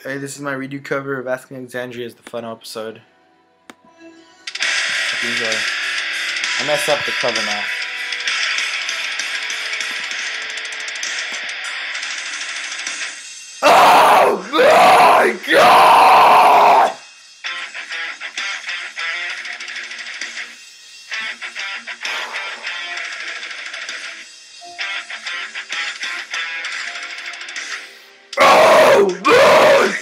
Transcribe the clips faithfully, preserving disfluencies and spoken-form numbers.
Hey, this is my redo cover of Asking Alexandria as the final episode. Hope you enjoy. I messed up the cover now. Oh my god! Oh my god!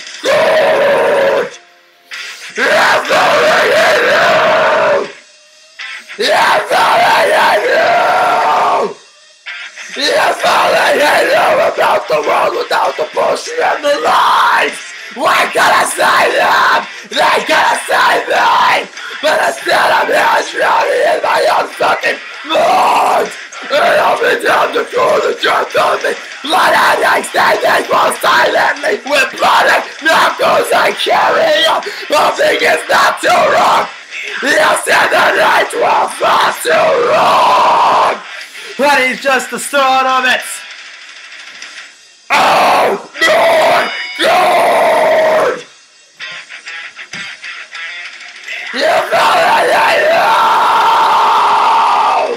That's all I know! That's all I know! That's all I know about the world without the bullshit and the lies! Why can't I say them? They can't say me! But instead I'm here drowning in my own fucking mind! And I'll be down to call the truth on me! Blood and extended will silently with blood and knuckles I carry on! Nothing is not too wrong! You said the night will fall too wrong! But he's just the start of it! Oh my god! You thought that I know!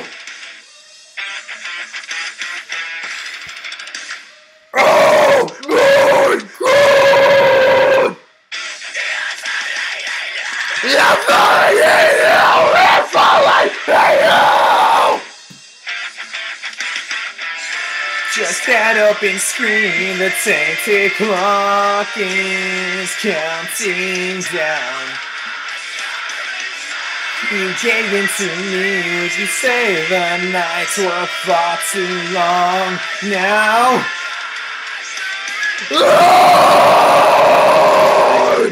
Oh my god! You thought I know! If I know! Just stand up and scream, the tainted clock is counting down. You gave in to me, would you say the nights were far too long now? Lord!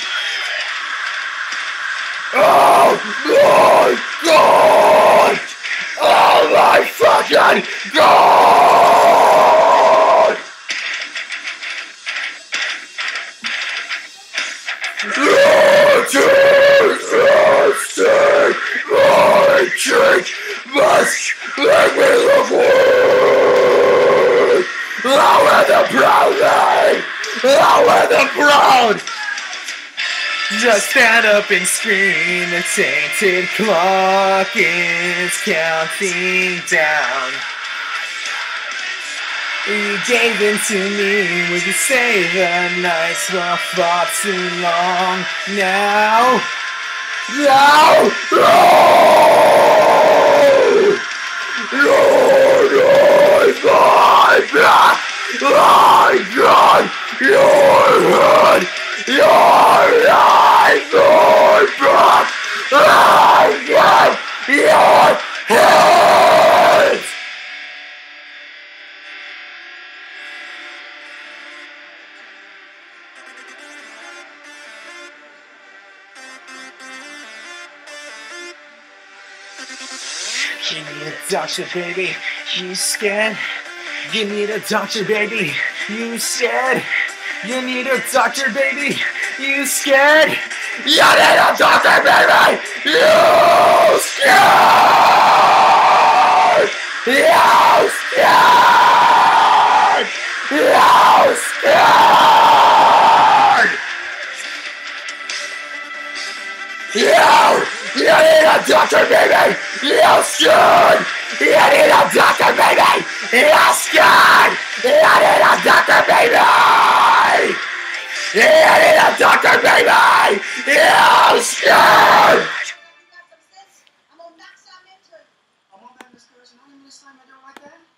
Oh my god! Oh my fucking god! Lord Jesus, take my cheek, must make me look weak. Oh, with the proud line! Oh, with the proud! Just stand up and scream, the tainted clock is counting down. You gave in to me, would you say the nights were far too long now? No! No! Lord, my back! My God! Your head! Your eyes! Your back! My God! Your head! Give me the doctor, baby. You scared? You need a doctor, baby. You scared? You need a doctor, baby. You scared? You need a doctor, baby. You scared? You scared? You scared? You! You need a doctor, baby! You scared! You need a doctor, baby! You scared! You need a doctor, baby! You need a doctor, baby! You scared! I'm on that side, I'm on that this person. I'm on this time, I don't like that.